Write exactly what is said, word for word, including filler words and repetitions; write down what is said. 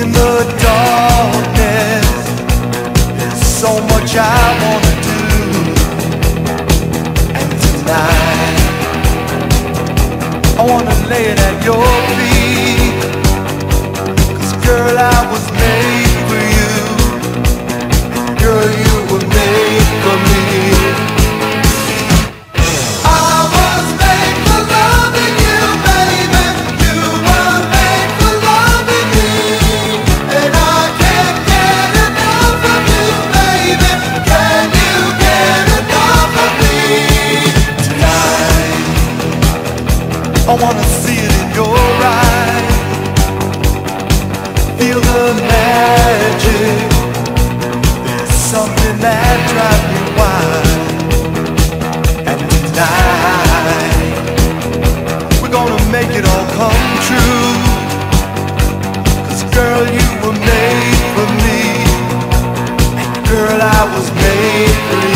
In the darkness, there's so much I wanna do. And tonight, I wanna lay it at your feet. 'Cause girl, I was made for you. Girl, you were made for me. I wanna see it in your eyes. Feel the magic. There's something that drives me wild. And tonight, we're gonna make it all come true. 'Cause girl, you were made for me. And girl, I was made for you.